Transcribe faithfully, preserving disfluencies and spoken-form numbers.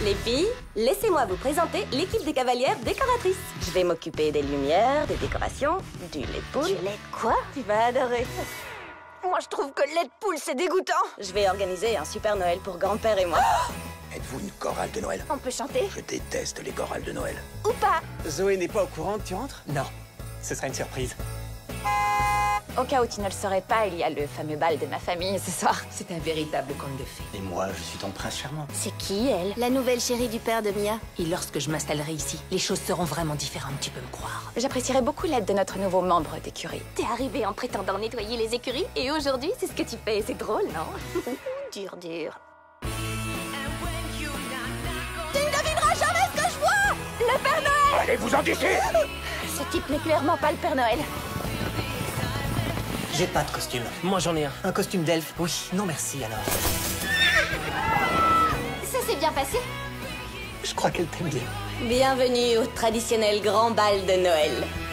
Les filles, laissez-moi vous présenter l'équipe des cavalières décoratrices. Je vais m'occuper des lumières, des décorations, du lait de poule. Du lait de quoi? Tu vas adorer. Moi, je trouve que le lait de poule, c'est dégoûtant. Je vais organiser un super Noël pour grand-père et moi. Oh, êtes-vous une chorale de Noël? on peut chanter? Je déteste les chorales de Noël. Ou pas? Zoé n'est pas au courant que tu rentres? Non, ce sera une surprise. Au cas où tu ne le saurais pas, il y a le fameux bal de ma famille ce soir. C'est un véritable conte de fées. Et moi, je suis ton prince charmant. C'est qui, elle? La nouvelle chérie du père de Mia. Et lorsque je m'installerai ici, les choses seront vraiment différentes, tu peux me croire. J'apprécierais beaucoup l'aide de notre nouveau membre d'écurie. T'es arrivé en prétendant nettoyer les écuries, et aujourd'hui, c'est ce que tu fais. C'est drôle, non? Dur, dur. Tu ne devineras jamais ce que je vois! Le Père Noël! Allez-vous-en d'ici! Ce type n'est clairement pas le Père Noël. J'ai pas de costume. Moi j'en ai un. Un costume d'elfe? Oui, non merci alors. Ça s'est bien passé? Je crois qu'elle t'aime bien. Bienvenue au traditionnel grand bal de Noël.